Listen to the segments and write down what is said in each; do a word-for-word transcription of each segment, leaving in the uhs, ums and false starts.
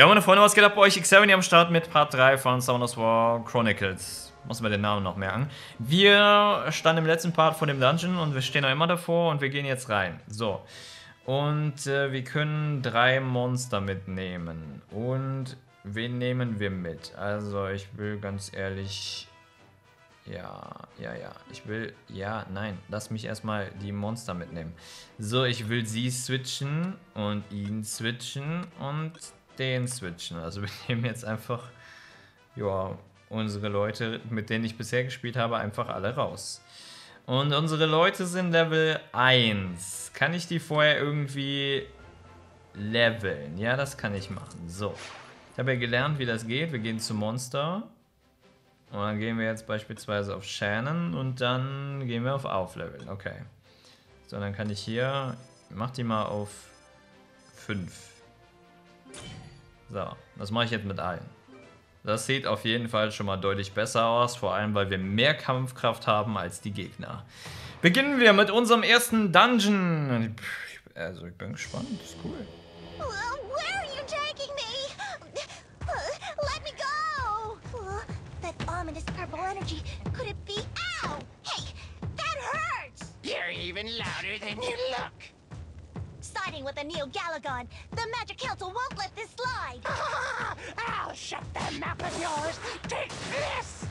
Ja, meine Freunde, was geht ab bei euch? X sieben hier am Start mit Part drei von Summoners War Chronicles. Muss man den Namen noch merken. Wir standen im letzten Part vor dem Dungeon und wir stehen noch immer davor und wir gehen jetzt rein. So. Und äh, wir können drei Monster mitnehmen. Und wen nehmen wir mit? Also, ich will ganz ehrlich... Ja, ja, ja. Ich will... Ja, nein. Lass mich erstmal die Monster mitnehmen. So, ich will sie switchen und ihn switchen und... den switchen. Also wir nehmen jetzt einfach ja, unsere Leute, mit denen ich bisher gespielt habe, einfach alle raus. Und unsere Leute sind Level eins. Kann ich die vorher irgendwie leveln? Ja, das kann ich machen. So. Ich habe ja gelernt, wie das geht. Wir gehen zu Monster. Und dann gehen wir jetzt beispielsweise auf Shannon und dann gehen wir auf Aufleveln. Okay. So, dann kann ich hier... Mach die mal auf fünf. So, das mache ich jetzt mit allen. Das sieht auf jeden Fall schon mal deutlich besser aus, vor allem weil wir mehr Kampfkraft haben als die Gegner. Beginnen wir mit unserem ersten Dungeon. Also ich bin gespannt, das ist cool. Where are you taking me? Let me go! That ominous purple energy, could it be? Ow! Hey, that hurts! You're even louder than you look. Siding with the Neo-Galagon, the Magic Council won't let this slide! I'll shut that mouth of yours! Take this!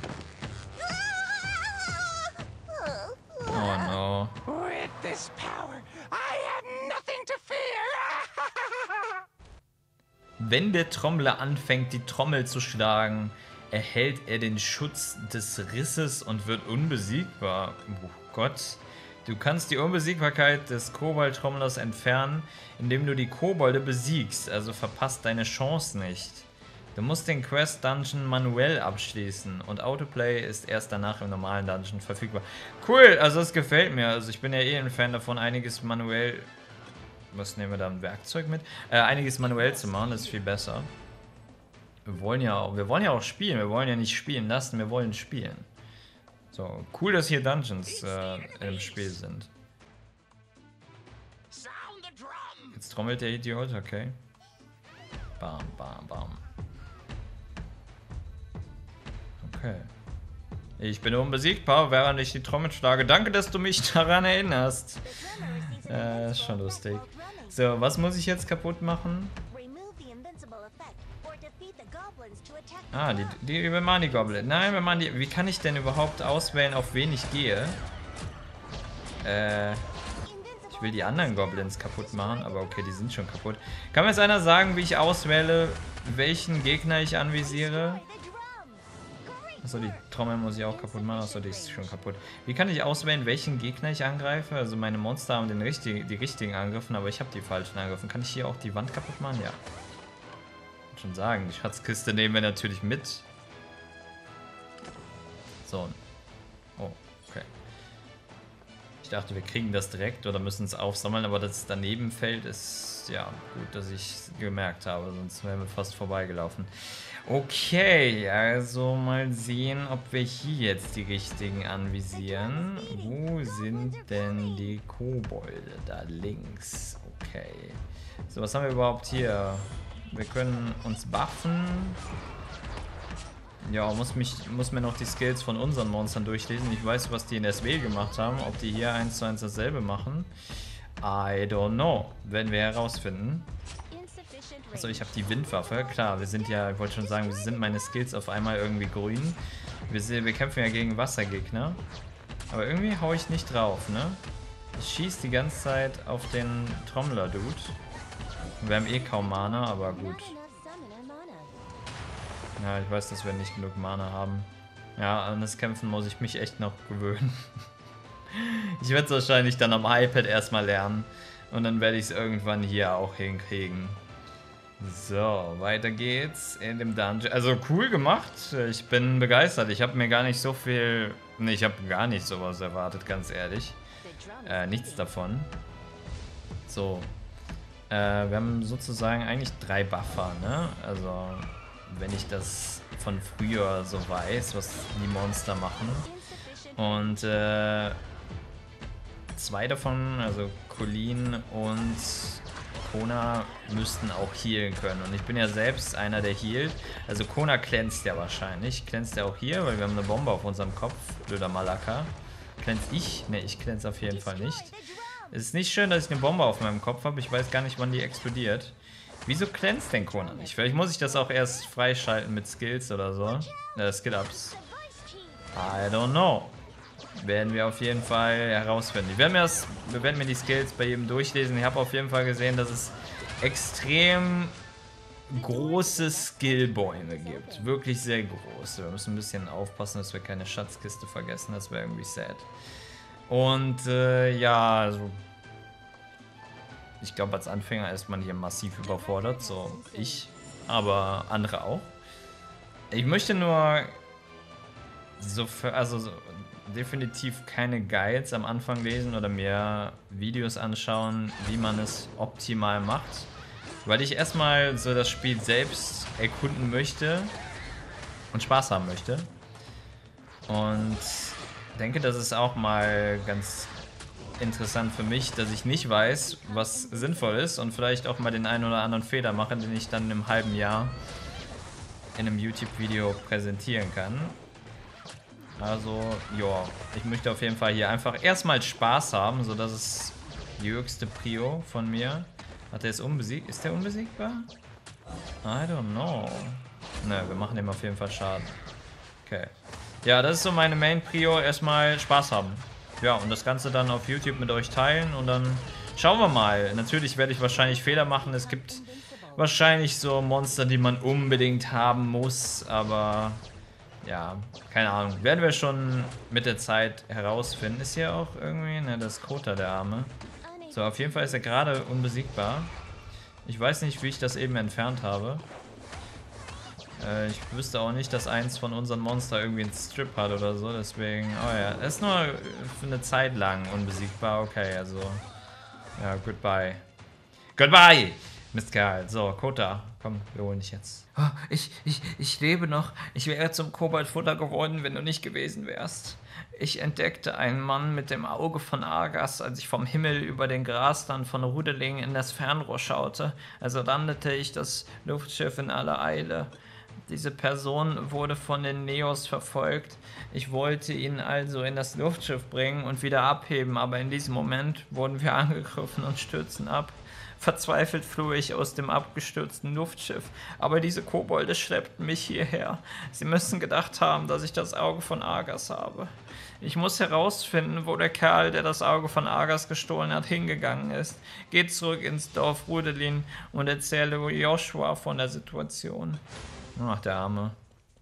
Oh no. With this power, I have nothing to fear! Wenn der Trommler anfängt, die Trommel zu schlagen, erhält er den Schutz des Risses und wird unbesiegbar. Oh Gott. Du kannst die Unbesiegbarkeit des Kobold-Trommlers entfernen, indem du die Kobolde besiegst, also verpasst deine Chance nicht. Du musst den Quest-Dungeon manuell abschließen und Autoplay ist erst danach im normalen Dungeon verfügbar. Cool, also das gefällt mir. Also ich bin ja eh ein Fan davon, einiges manuell... Was nehmen wir da, ein Werkzeug mit? Äh, einiges manuell zu machen, das ist viel besser. Wir wollen ja auch, wir wollen ja auch spielen, wir wollen ja nicht spielen lassen, wir wollen spielen. So, cool, dass hier Dungeons äh, im Spiel sind. Jetzt trommelt der Idiot, okay. Bam, bam, bam. Okay. Ich bin unbesiegbar, während ich die Trommel schlage. Danke, dass du mich daran erinnerst. Äh, ist schon lustig. So, was muss ich jetzt kaputt machen? Ah, die, die, wir machen die Goblin. Nein, wir machen die... Wie kann ich denn überhaupt auswählen, auf wen ich gehe? Äh... Ich will die anderen Goblins kaputt machen, aber okay, die sind schon kaputt. Kann mir jetzt einer sagen, wie ich auswähle, welchen Gegner ich anvisiere? Achso, die Trommel muss ich auch kaputt machen. Achso, die ist schon kaputt. Wie kann ich auswählen, welchen Gegner ich angreife? Also meine Monster haben den richtigen, die richtigen Angriffen, aber ich habe die falschen Angriffen. Kann ich hier auch die Wand kaputt machen? Ja. Schon sagen, die Schatzkiste nehmen wir natürlich mit. So. Oh, okay. Ich dachte, wir kriegen das direkt oder müssen es aufsammeln, aber dass es daneben fällt, ist ja gut, dass ich es gemerkt habe, sonst wären wir fast vorbeigelaufen. Okay, also mal sehen, ob wir hier jetzt die richtigen anvisieren. Wo sind denn die Kobolde? Da links. Okay. So, was haben wir überhaupt hier? Wir können uns buffen. Ja, muss, mich, muss mir noch die Skills von unseren Monstern durchlesen. Ich weiß, was die in S W gemacht haben. Ob die hier eins zu eins dasselbe machen. I don't know. Werden wir herausfinden. Achso, ich habe die Windwaffe. Klar, wir sind ja, ich wollte schon sagen, wir sind meine Skills auf einmal irgendwie grün. Wir, wir kämpfen ja gegen Wassergegner. Aber irgendwie hau ich nicht drauf, ne? Ich schieße die ganze Zeit auf den Trommler-Dude. Wir haben eh kaum Mana, aber gut. Ja, ich weiß, dass wir nicht genug Mana haben. Ja, an das Kämpfen muss ich mich echt noch gewöhnen. Ich werde es wahrscheinlich dann am iPad erstmal lernen. Und dann werde ich es irgendwann hier auch hinkriegen. So, weiter geht's in dem Dungeon. Also cool gemacht. Ich bin begeistert. Ich habe mir gar nicht so viel... Ne, ich habe gar nicht sowas erwartet, ganz ehrlich. Äh, nichts davon. So. Äh, wir haben sozusagen eigentlich drei Buffer, ne? Also, wenn ich das von früher so weiß, was die Monster machen. Und äh, zwei davon, also Colleen und Kona müssten auch healen können. Und ich bin ja selbst einer, der healt. Also Kona glänzt ja wahrscheinlich. Glänzt ja auch hier, weil wir haben eine Bombe auf unserem Kopf. Blöder Malaka. Glänzt ich? Ne, ich glänze auf jeden Fall nicht. Es ist nicht schön, dass ich eine Bombe auf meinem Kopf habe. Ich weiß gar nicht, wann die explodiert. Wieso glänzt denn Kona nicht? Vielleicht muss ich das auch erst freischalten mit Skills oder so. Äh, Skill-Ups. I don't know. Werden wir auf jeden Fall herausfinden. Ich werde mir das, wir werden mir die Skills bei jedem durchlesen. Ich habe auf jeden Fall gesehen, dass es extrem große Skillbäume gibt. Wirklich sehr große. Wir müssen ein bisschen aufpassen, dass wir keine Schatzkiste vergessen. Das wäre irgendwie sad. Und äh, ja, also ich glaube, als Anfänger ist man hier massiv überfordert. So ich, aber andere auch. Ich möchte nur so für, also so, definitiv keine Guides am Anfang lesen oder mir Videos anschauen, wie man es optimal macht. Weil ich erstmal so das Spiel selbst erkunden möchte und Spaß haben möchte. Und denke, das ist auch mal ganz interessant für mich, dass ich nicht weiß, was sinnvoll ist und vielleicht auch mal den einen oder anderen Fehler mache, den ich dann im halben Jahr in einem YouTube-Video präsentieren kann. Also, ja, ich möchte auf jeden Fall hier einfach erstmal Spaß haben, so dass es die höchste Prio von mir. Hat der ist unbesiegt? Ist der unbesiegbar? I don't know. Ne, wir machen dem auf jeden Fall Schaden. Okay. Ja, das ist so meine Main-Prio. Erstmal Spaß haben. Ja, und das Ganze dann auf YouTube mit euch teilen und dann schauen wir mal. Natürlich werde ich wahrscheinlich Fehler machen. Es gibt wahrscheinlich so Monster, die man unbedingt haben muss, aber ja, keine Ahnung. Werden wir schon mit der Zeit herausfinden. Ist hier auch irgendwie, ne, das Kota, der Arme. So, auf jeden Fall ist er gerade unbesiegbar. Ich weiß nicht, wie ich das eben entfernt habe. Äh, ich wüsste auch nicht, dass eins von unseren Monster irgendwie einen Strip hat oder so, deswegen, oh ja, er ist nur für eine Zeit lang unbesiegbar, okay, also, ja, goodbye. Goodbye, Mistkerl. So, Kota, komm, wir holen dich jetzt. Oh, ich, ich, ich lebe noch. Ich wäre zum Koboldfutter geworden, wenn du nicht gewesen wärst. Ich entdeckte einen Mann mit dem Auge von Argas, als ich vom Himmel über den Grasland von Rudeling in das Fernrohr schaute. Also landete ich das Luftschiff in aller Eile. Diese Person wurde von den Neos verfolgt. Ich wollte ihn also in das Luftschiff bringen und wieder abheben, aber in diesem Moment wurden wir angegriffen und stürzten ab. Verzweifelt floh ich aus dem abgestürzten Luftschiff, aber diese Kobolde schleppten mich hierher. Sie müssen gedacht haben, dass ich das Auge von Argas habe. Ich muss herausfinden, wo der Kerl, der das Auge von Argas gestohlen hat, hingegangen ist. Geht zurück ins Dorf Rudelin und erzähle Joshua von der Situation. Ach, der Arme.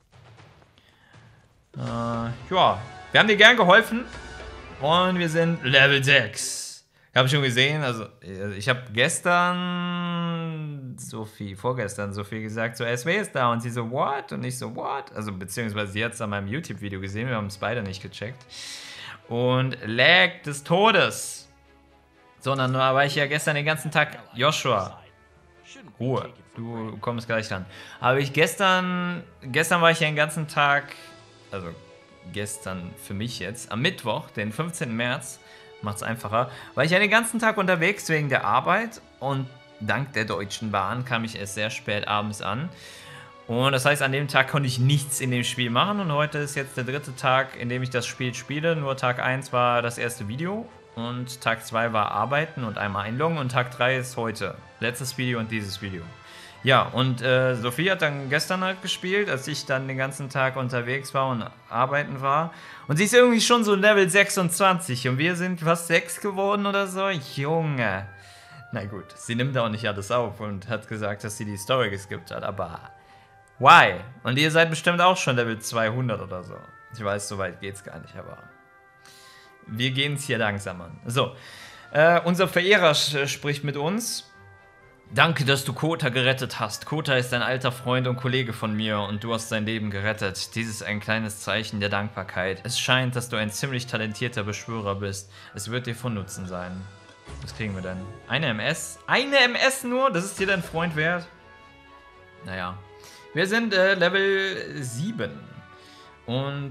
Äh, ja, wir haben dir gern geholfen und wir sind Level sechs. Habe ich schon gesehen, also ich habe gestern so viel, vorgestern so viel gesagt, so S W ist da und sie so, what? Und ich so, what? Also beziehungsweise sie hat es an meinem YouTube-Video gesehen, wir haben es beide nicht gecheckt. Und Lag des Todes. Sondern nur war ich ja gestern den ganzen Tag, Joshua, Ruhe, du kommst gleich dran. Aber ich gestern, gestern war ich ja den ganzen Tag, also gestern für mich jetzt, am Mittwoch, den fünfzehnten März, macht's einfacher, war ich ja den ganzen Tag unterwegs wegen der Arbeit und dank der Deutschen Bahn kam ich erst sehr spät abends an. Und das heißt, an dem Tag konnte ich nichts in dem Spiel machen und heute ist jetzt der dritte Tag, in dem ich das Spiel spiele. Nur Tag eins war das erste Video und Tag zwei war Arbeiten und einmal einloggen und Tag drei ist heute. Letztes Video und dieses Video. Ja, und äh, Sophie hat dann gestern halt gespielt, als ich dann den ganzen Tag unterwegs war und arbeiten war. Und sie ist irgendwie schon so Level sechsundzwanzig und wir sind fast sechs geworden oder so. Junge. Na gut, sie nimmt auch nicht alles auf und hat gesagt, dass sie die Story geskippt hat, aber why? Und ihr seid bestimmt auch schon Level zweihundert oder so. Ich weiß, so weit geht's gar nicht, aber wir gehen es hier langsam an. So, äh, unser Verehrer spricht mit uns. Danke, dass du Kota gerettet hast. Kota ist ein alter Freund und Kollege von mir und du hast sein Leben gerettet. Dies ist ein kleines Zeichen der Dankbarkeit. Es scheint, dass du ein ziemlich talentierter Beschwörer bist. Es wird dir von Nutzen sein. Was kriegen wir denn? Eine M S? Eine M S nur? Das ist dir dein Freund wert? Naja. Wir sind äh, Level sieben. Und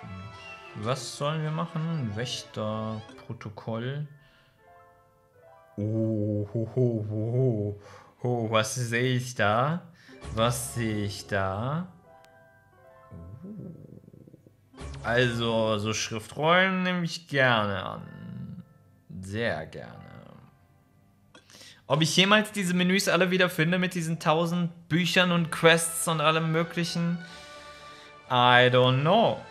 was sollen wir machen? Wächterprotokoll. Oh, ho, ho, ho, ho. Was sehe ich da? Was sehe ich da? Also, so Schriftrollen nehme ich gerne an. Sehr gerne. Ob ich jemals diese Menüs alle wieder finde mit diesen tausend Büchern und Quests und allem möglichen? I don't know.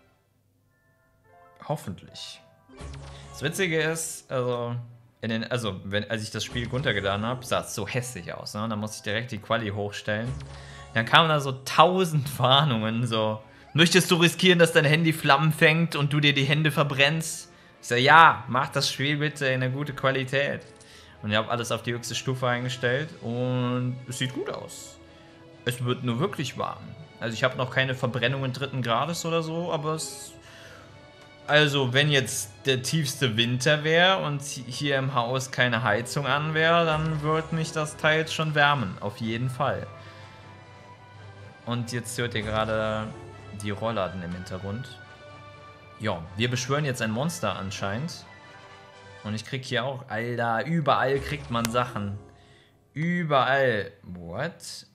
Hoffentlich. Das Witzige ist, also, in den, also wenn, als ich das Spiel runtergeladen habe, sah es so hässlich aus. Ne? Dann musste ich direkt die Quali hochstellen. Dann kamen da so tausend Warnungen, so, möchtest du riskieren, dass dein Handy Flammen fängt und du dir die Hände verbrennst? Ich so, ja, mach das Spiel bitte in eine gute Qualität. Und ich habe alles auf die höchste Stufe eingestellt und es sieht gut aus. Es wird nur wirklich warm. Also ich habe noch keine Verbrennungen dritten Grades oder so, aber es... Also wenn jetzt der tiefste Winter wäre und hier im Haus keine Heizung an wäre, dann würde mich das Teil jetzt schon wärmen. Auf jeden Fall. Und jetzt hört ihr gerade die Rollladen im Hintergrund. Ja, wir beschwören jetzt ein Monster anscheinend. Und ich krieg hier auch, Alter, überall kriegt man Sachen. Überall. What?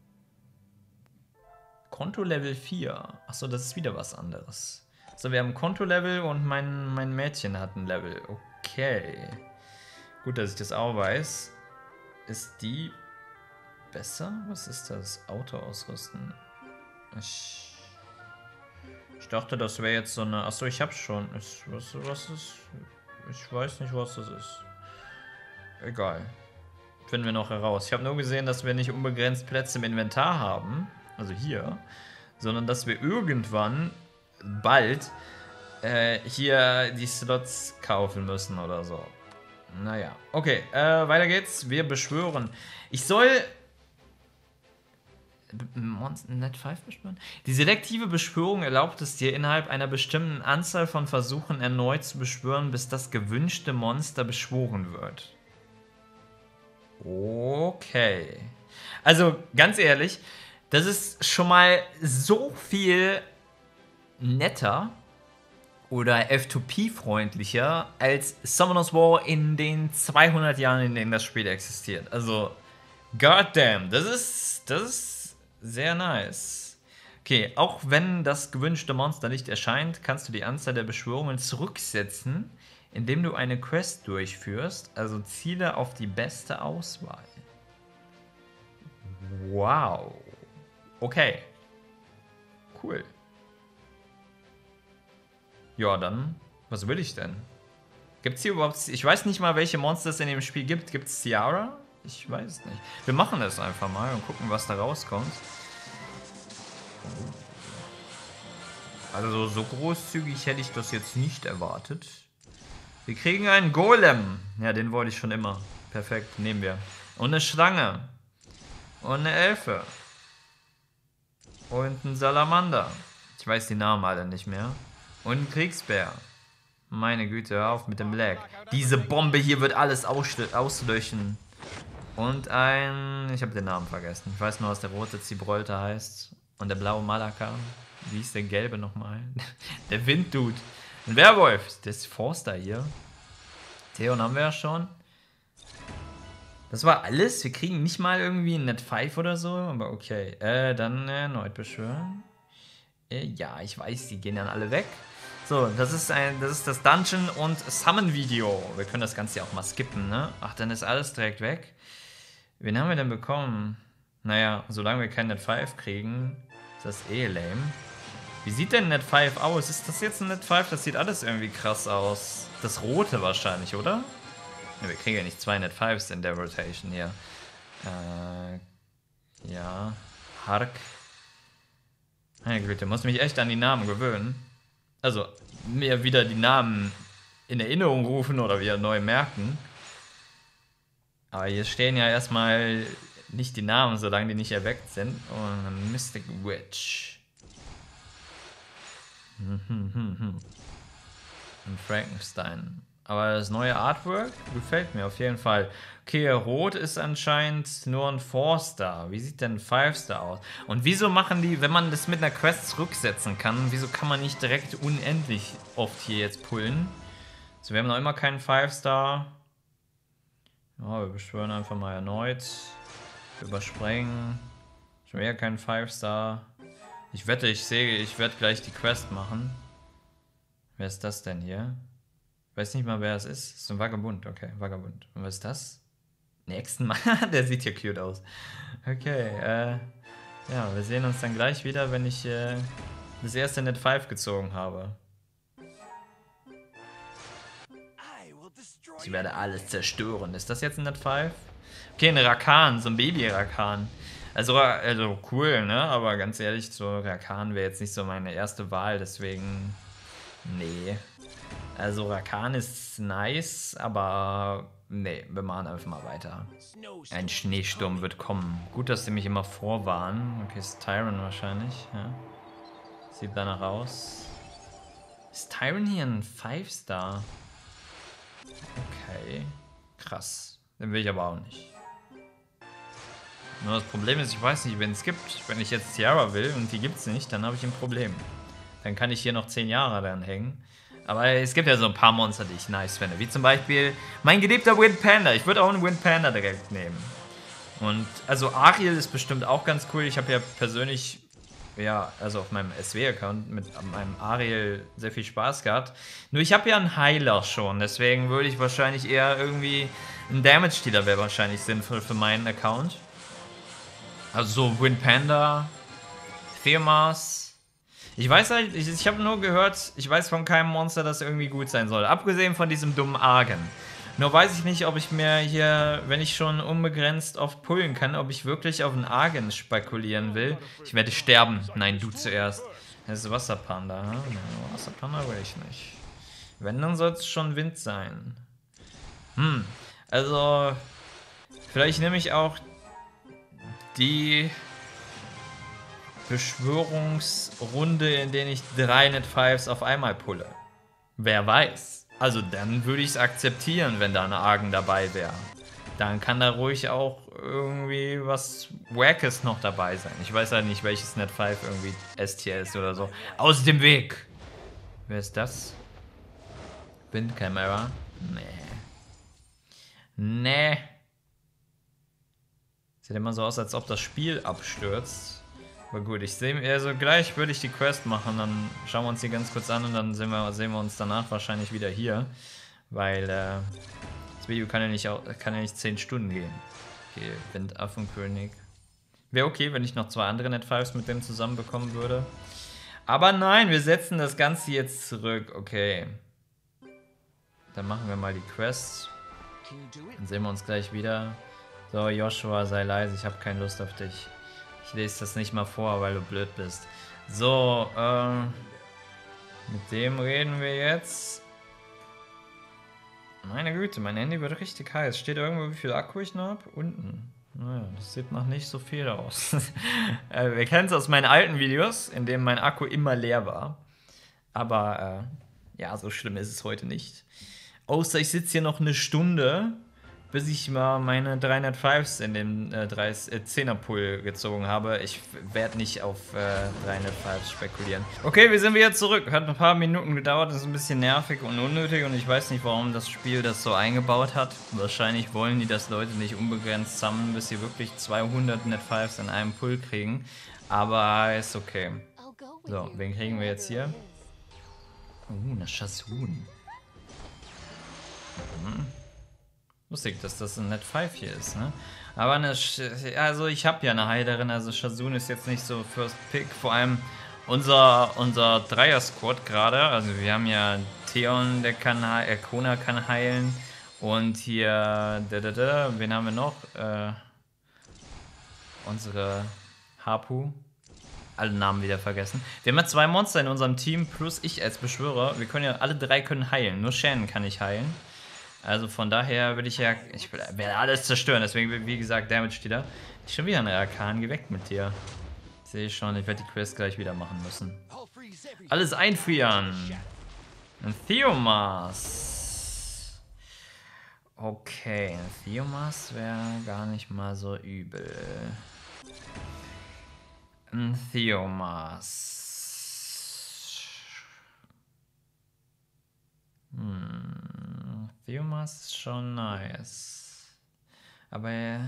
Konto Level vier. Achso, das ist wieder was anderes. So, wir haben Konto-Level und mein, mein Mädchen hat ein Level. Okay. Gut, dass ich das auch weiß. Ist die besser? Was ist das? Auto ausrüsten. Ich, ich dachte, das wäre jetzt so eine... Achso, ich hab's schon. Ich, was, was ist... Ich weiß nicht, was das ist. Egal. Finden wir noch heraus. Ich habe nur gesehen, dass wir nicht unbegrenzt Plätze im Inventar haben. Also hier. Sondern dass wir irgendwann... bald äh, hier die Slots kaufen müssen oder so. Naja, okay, äh, weiter geht's. Wir beschwören. Ich soll Net fünf beschwören? Die selektive Beschwörung erlaubt es dir, innerhalb einer bestimmten Anzahl von Versuchen erneut zu beschwören, bis das gewünschte Monster beschworen wird. Okay. Also, ganz ehrlich, das ist schon mal so viel netter oder F zwei P-freundlicher als Summoner's War in den zweihundert Jahren, in denen das Spiel existiert. Also, goddamn, das ist, das ist sehr nice. Okay, auch wenn das gewünschte Monster nicht erscheint, kannst du die Anzahl der Beschwörungen zurücksetzen, indem du eine Quest durchführst, also ziele auf die beste Auswahl. Wow. Okay. Cool. Ja, dann, was will ich denn? Gibt's hier überhaupt... Ich weiß nicht mal, welche Monster es in dem Spiel gibt. Gibt's Ciara? Ich weiß es nicht. Wir machen das einfach mal und gucken, was da rauskommt. Also so, so großzügig hätte ich das jetzt nicht erwartet. Wir kriegen einen Golem. Ja, den wollte ich schon immer. Perfekt, nehmen wir. Und eine Schlange. Und eine Elfe. Und ein Salamander. Ich weiß die Namen alle nicht mehr. Und ein Kriegsbär. Meine Güte, hör auf mit dem Lag. Diese Bombe hier wird alles auslöschen. Und ein... Ich habe den Namen vergessen. Ich weiß nur, was der rote Zibrolter heißt. Und der blaue Malaka. Wie ist der gelbe nochmal? Der Winddude. Ein Werwolf. Das ist Forster hier. Theon haben wir ja schon. Das war alles. Wir kriegen nicht mal irgendwie ein Net fünf oder so. Aber okay. Äh, dann erneut beschwören. Äh, ja, ich weiß, die gehen dann alle weg. So, das ist ein, das ist das Dungeon und Summon Video. Wir können das Ganze ja auch mal skippen, ne? Ach, dann ist alles direkt weg. Wen haben wir denn bekommen? Naja, solange wir kein Net fünf kriegen, ist das eh lame. Wie sieht denn Net fünf aus? Ist das jetzt ein Net fünf? Das sieht alles irgendwie krass aus. Das rote wahrscheinlich, oder? Ja, wir kriegen ja nicht zwei Net fünfs in der Rotation hier. Äh, ja. Hark. Meine Güte, muss mich echt an die Namen gewöhnen. Also, mir wieder die Namen in Erinnerung rufen oder wieder neu merken. Aber hier stehen ja erstmal nicht die Namen, solange die nicht erweckt sind. Und Mystic Witch. Und Frankenstein. Aber das neue Artwork gefällt mir auf jeden Fall. Okay, Rot ist anscheinend nur ein four Star. Wie sieht denn five Star aus? Und wieso machen die, wenn man das mit einer Quest zurücksetzen kann, wieso kann man nicht direkt unendlich oft hier jetzt pullen? So, wir haben noch immer keinen five Star. Ja, wir beschwören einfach mal erneut. Wir überspringen. Schon wieder kein five Star. Ich wette, ich sehe, ich werde gleich die Quest machen. Wer ist das denn hier? Ich weiß nicht mal, wer es ist. Das ist ein Vagabund, okay, Vagabund. Und was ist das? Nächsten Mal. Der sieht hier cute aus. Okay, äh. Ja, wir sehen uns dann gleich wieder, wenn ich äh, das erste Net fünf gezogen habe. Ich werde alles zerstören. Ist das jetzt ein Net fünf? Okay, ein Rakan, so ein Baby-Rakan. Also, also cool, ne? Aber ganz ehrlich, so Rakan wäre jetzt nicht so meine erste Wahl, deswegen. Nee. Also Rakan ist nice, aber nee, wir machen einfach mal weiter. Ein Schneesturm wird kommen. Gut, dass sie mich immer vorwarnen. Okay, ist Tyron wahrscheinlich, ja. Sieht danach aus. Ist Tyron hier ein five Star? Okay. Krass. Den will ich aber auch nicht. Nur das Problem ist, ich weiß nicht, wenn es gibt. Wenn ich jetzt Tiara will und die gibt es nicht, dann habe ich ein Problem. Dann kann ich hier noch zehn Jahre dran hängen. Aber es gibt ja so ein paar Monster, die ich nice finde. Wie zum Beispiel mein geliebter Wind Panda. Ich würde auch einen Wind Panda direkt nehmen. Und also Ariel ist bestimmt auch ganz cool. Ich habe ja persönlich, ja, also auf meinem S W-Account mit meinem Ariel sehr viel Spaß gehabt. Nur ich habe ja einen Heiler schon. Deswegen würde ich wahrscheinlich eher irgendwie ein Damage-Dealer wäre wahrscheinlich sinnvoll für meinen Account. Also so Wind Panda, Theomas. Ich weiß halt, ich, ich habe nur gehört, ich weiß von keinem Monster, das irgendwie gut sein soll. Abgesehen von diesem dummen Argen. Nur weiß ich nicht, ob ich mir hier, wenn ich schon unbegrenzt oft pullen kann, ob ich wirklich auf einen Argen spekulieren will. Ich werde sterben. Nein, du zuerst. Das ist Wasserpanda, hm? Nee, Wasserpanda will ich nicht. Wenn, dann soll es schon Wind sein. Hm, also vielleicht nehme ich auch die Beschwörungsrunde, in der ich drei Net fünfs auf einmal pulle. Wer weiß. Also dann würde ich es akzeptieren, wenn da ein Argen dabei wäre. Dann kann da ruhig auch irgendwie was Wackes noch dabei sein. Ich weiß halt nicht, welches Net fünf irgendwie S T ist oder so. Aus dem Weg! Wer ist das? Windkamera? Nee. Nee. Sieht immer so aus, als ob das Spiel abstürzt. Aber gut, ich sehe, also gleich würde ich die Quest machen, dann schauen wir uns die ganz kurz an und dann sehen wir, sehen wir uns danach wahrscheinlich wieder hier. Weil äh, das Video kann ja, nicht, kann ja nicht zehn Stunden gehen. Okay, Windaffenkönig. Wäre okay, wenn ich noch zwei andere Net fünfs mit dem zusammen bekommen würde. Aber nein, wir setzen das Ganze jetzt zurück. Okay. Dann machen wir mal die Quest. Dann sehen wir uns gleich wieder. So, Joshua, sei leise, ich habe keine Lust auf dich. Ich lese das nicht mal vor, weil du blöd bist. So, äh, mit dem reden wir jetzt. Meine Güte, mein Handy wird richtig heiß. Steht irgendwo, wie viel Akku ich noch habe? Unten. Naja, das sieht noch nicht so viel aus. äh, wir kennen es aus meinen alten Videos, in denen mein Akku immer leer war. Aber, äh, ja, so schlimm ist es heute nicht. Außer ich sitze hier noch eine Stunde, bis ich mal meine drei Net fünfs in den äh, zehner-Pool gezogen habe. Ich werde nicht auf äh, drei Net fünfs spekulieren. Okay, wir sind wieder zurück. Hat ein paar Minuten gedauert, das ist ein bisschen nervig und unnötig und ich weiß nicht, warum das Spiel das so eingebaut hat. Wahrscheinlich wollen die, dass Leute nicht unbegrenzt sammeln, bis sie wirklich zweihundert Net fünfs in einem Pool kriegen. Aber ist okay. So, wen kriegen wir jetzt hier? Uh, eine Shasun. Mhm. Lustig, dass das ein Net fünf hier ist, ne? Aber eine, Sch also ich habe ja eine Heilerin, also Shasun ist jetzt nicht so First Pick. Vor allem unser, unser Dreier-Squad gerade, also wir haben ja Theon, der kann äh, Kona kann heilen. Und hier, da, da, da, wen haben wir noch? Äh, unsere Hapu. Alle Namen wieder vergessen. Wir haben ja zwei Monster in unserem Team, plus ich als Beschwörer. Wir können ja, alle drei können heilen. Nur Shannon kann ich heilen. Also von daher würde ich ja, ich werde alles zerstören, deswegen, wie gesagt, Damage-Dealer. Schon wieder ein Rakan, geh weg mit dir. Sehe ich schon, ich werde die Quest gleich wieder machen müssen. Alles einfrieren. Ein Theomas. Okay, ein Theomas wäre gar nicht mal so übel. Ein Theomas. Hm. Theomas ist schon nice. Aber, äh,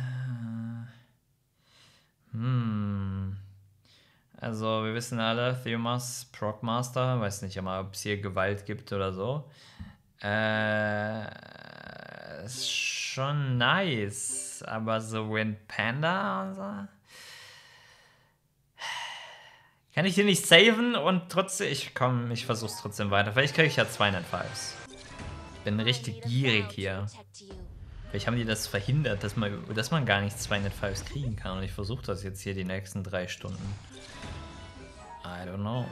hm, also wir wissen alle, Theomas, Procmaster, weiß nicht immer, ob es hier Gewalt gibt oder so. Äh, ist schon nice, aber so Wind Panda und so. Kann ich hier nicht saven und trotzdem, ich komm, ich versuch's trotzdem weiter. Vielleicht kriege ich ja zweihundertfives. Ich bin richtig gierig hier. Vielleicht haben die das verhindert, dass man, dass man gar nicht zweihundertfives kriegen kann. Und ich versuche das jetzt hier die nächsten drei Stunden. I don't know.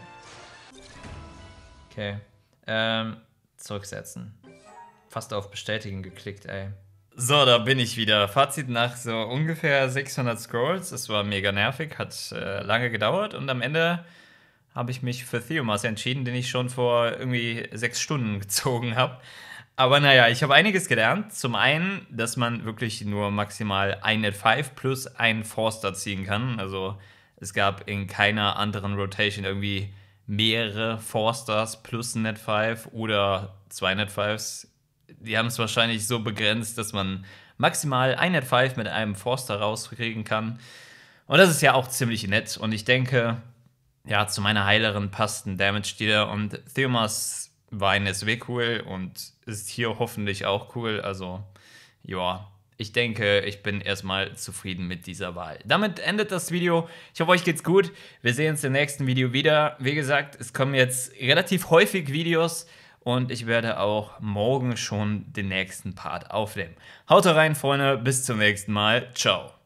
Okay. Ähm, zurücksetzen. Fast auf Bestätigen geklickt, ey. So, da bin ich wieder. Fazit nach so ungefähr sechshundert Scrolls. Es war mega nervig, hat äh, lange gedauert. Und am Ende habe ich mich für Theomas entschieden, den ich schon vor irgendwie sechs Stunden gezogen habe. Aber naja, ich habe einiges gelernt. Zum einen, dass man wirklich nur maximal ein Net fünf plus einen Forster ziehen kann. Also es gab in keiner anderen Rotation irgendwie mehrere Forsters plus ein Net fünf oder zwei Net fünfs. Die haben es wahrscheinlich so begrenzt, dass man maximal ein Net fünf mit einem Forster rauskriegen kann. Und das ist ja auch ziemlich nett. Und ich denke, ja, zu meiner Heilerin passt ein Damage-Dealer. Und Theomas war ein S W cool und ist hier hoffentlich auch cool. Also, ja, ich denke, ich bin erstmal zufrieden mit dieser Wahl. Damit endet das Video. Ich hoffe, euch geht's gut. Wir sehen uns im nächsten Video wieder. Wie gesagt, es kommen jetzt relativ häufig Videos. Und ich werde auch morgen schon den nächsten Part aufnehmen. Haut rein, Freunde. Bis zum nächsten Mal. Ciao.